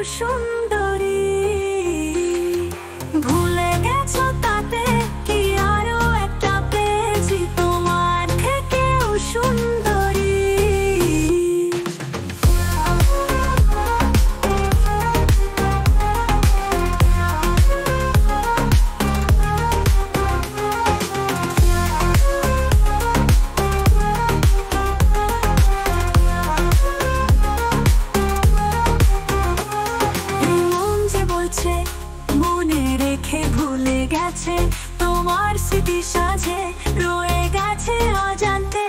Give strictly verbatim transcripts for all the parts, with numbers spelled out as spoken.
সুন্দরী। ভুলে গেছো তাতে কি আরো একটা পেয়েছি তোমার থেকেও সুন্দরী। মনে রেখে ভুলে গেছে তোমার স্মৃতি সাজে রয়ে গেছে অজান্তে।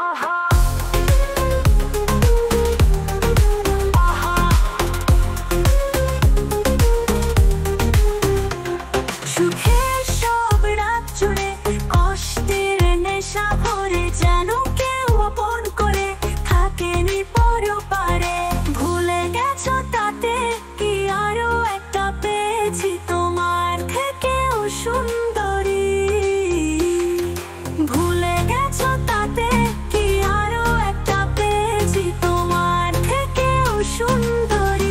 সুখের সব রাত জুড়ে কষ্টের নেশা ভরে যেন কেউ আপন করে থাকেনি পরপারে। ভুলে গেছো তাতে কি আরো একটা পেয়েছি তোমার থেকেও সুন্দরী। ভুলে গেছো তাতে কি আরো একটা পেয়েছি তোমার থেকেও সুন্দরী।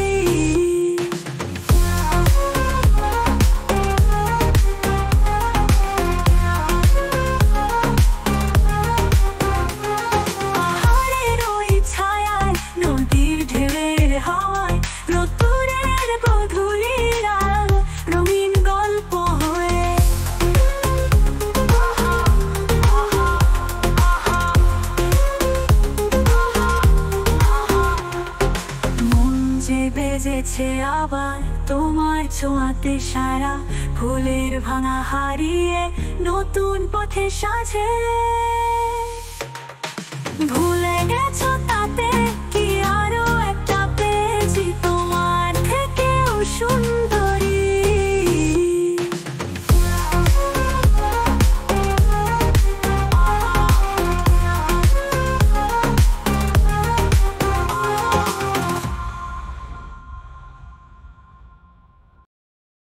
পাহাড়ের ওই ছায়ায় নদীর ঢেউয়ের হাওয়ায় রোদ্দুরের গধূলির আলো রঙিন গল্প হয়ে। মন যে বেজেছে আবার তোমার ছোঁয়াতে সারা ফুলের ভাঙা হারিয়ে নতুন পথে সাজে। ভুলে